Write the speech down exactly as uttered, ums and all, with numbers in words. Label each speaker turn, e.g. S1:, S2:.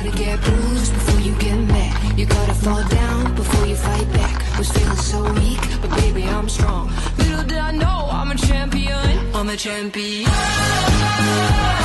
S1: gotta get bruised before you get mad. You gotta fall down before you fight back. Was feeling so weak, but baby I'm strong. Little did I know I'm a champion. I'm a champion.